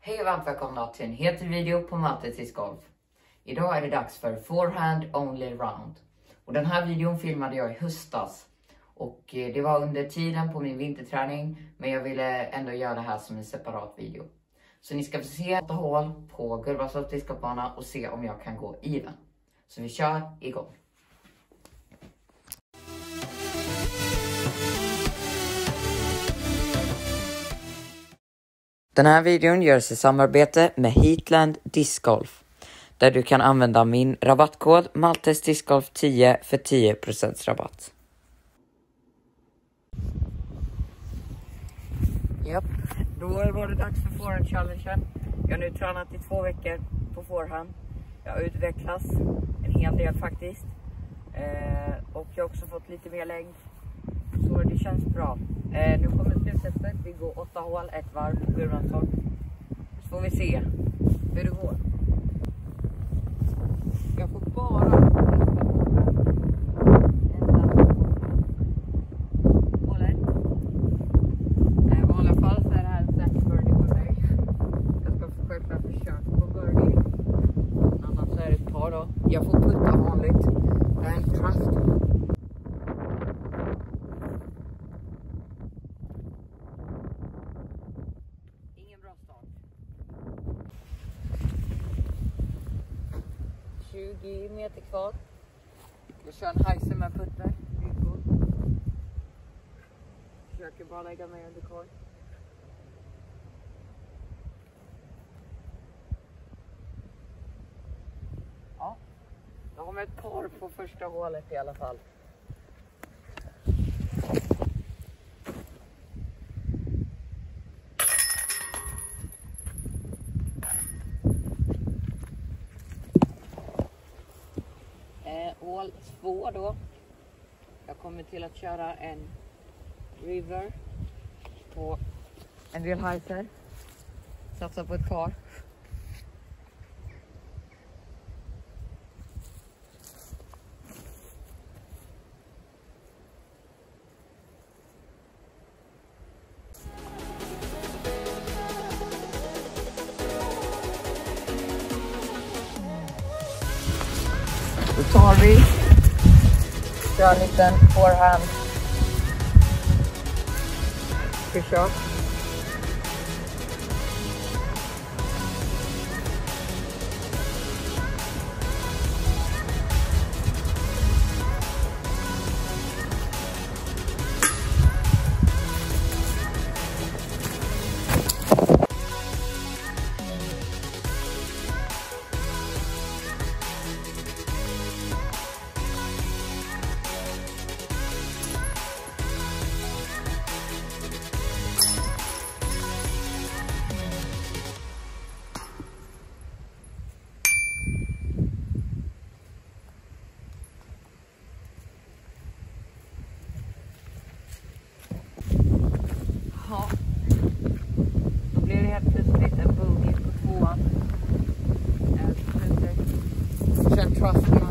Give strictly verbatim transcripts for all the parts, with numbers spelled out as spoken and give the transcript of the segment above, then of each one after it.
Hej och varmt välkomna till en helt ny video på Maltes discgolf. Idag är det dags för forehand only round. Och den här videon filmade jag i höstas. Och det var under tiden på min vinterträning. Men jag ville ändå göra det här som en separat video. Så ni ska få se åtta hål på Gullbrandslövs discgolfbana och se om jag kan gå even. Så vi kör igång. Den här videon görs i samarbete med Heatland Discgolf, där du kan använda min rabattkod Maltes discgolf tio för tio procent rabatt. Japp, då var det dags för forehand challenge. Jag har nu tränat i två veckor på forehand. Jag har utvecklats en hel del faktiskt. Eh, och jag har också fått lite mer längd. Så det känns bra. Eh, nu kommer sluttestet. Vi går åtta hål, ett varv på Gullbrandslövs. Så får vi se hur det går. Jag får bara hål ett. Eh, I vanliga fall så är det här en set birdie på mig. Jag ska självklart försöka på birdie. Annars är det ett par då. Jag får putta vanligt. Det är en trust. tjugo meter kvar. Jag kör en heiser med putter. Försöker bara lägga mig under kvar. Ja. Jag har med ett par på första hålet i alla fall. Hål två då. Jag kommer till att köra en river på en del heiser. Satsa på ett par. Då tar vi, kör en liten forehand försök. Ja, då blir det helt plötsligt en bogey på tvåan. Sen trusterna.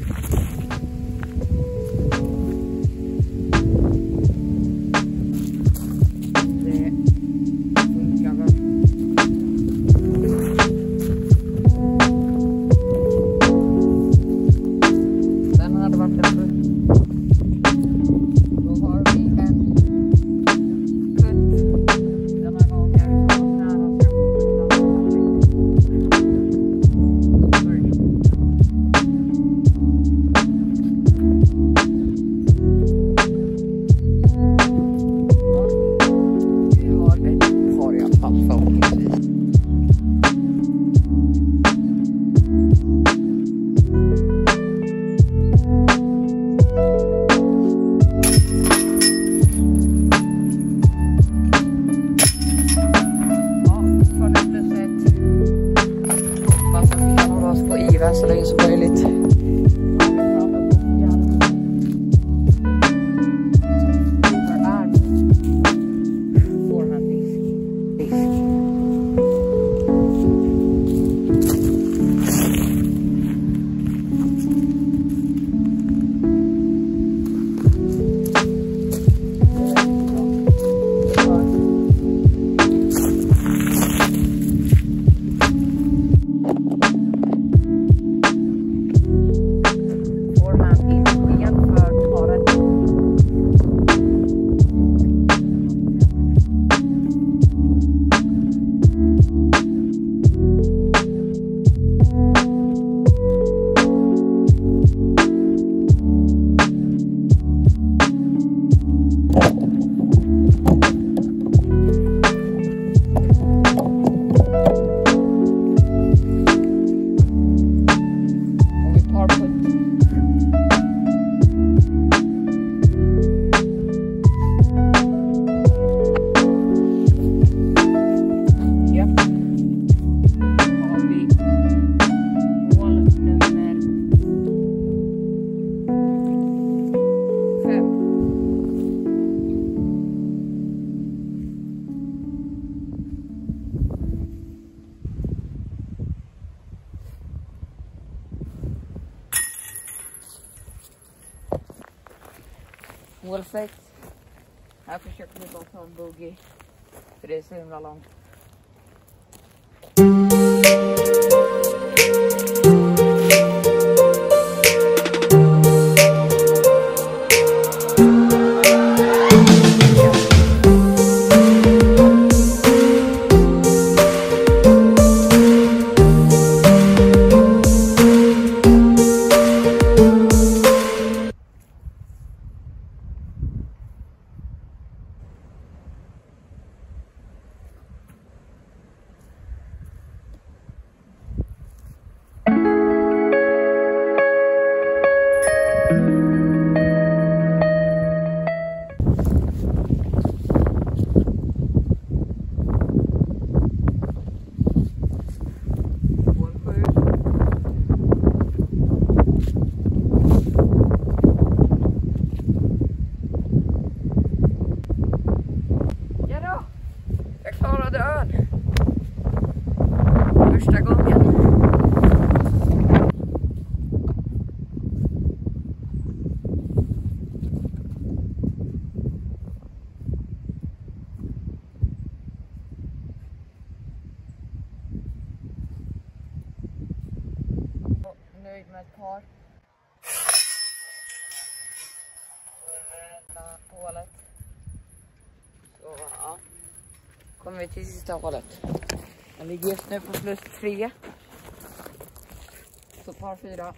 Det funkar väl. Den hade varit en bra. Då har vi en så länge som möjligt. Mål sex. Här försöker vi bara ta en bogey. För det är så himla långt. Första gången. Nöjd med ett par. Hålet. Så ja. Kommer vi till sista hålet. Jag ligger just nu på plus tre. Så par fyra.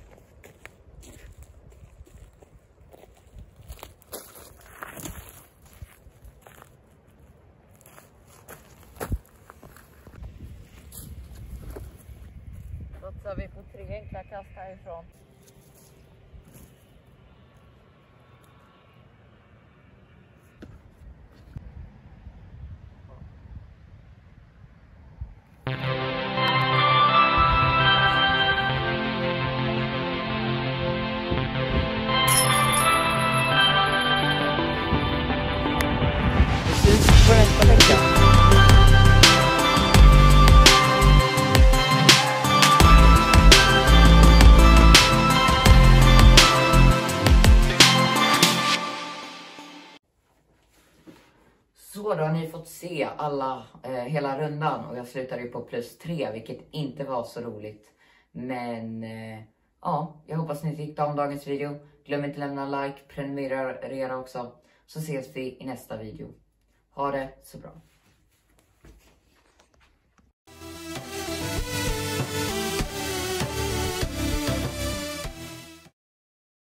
Satsar vi på tre enkla kast härifrån. På nästa vecka. Så då har ni fått se alla, eh, hela rundan och jag slutade ju på plus tre, vilket inte var så roligt. Men eh, ja, jag hoppas ni tyckte om dagens video. Glöm inte lämna like, prenumerera också, så ses vi i nästa video. Ha det så bra.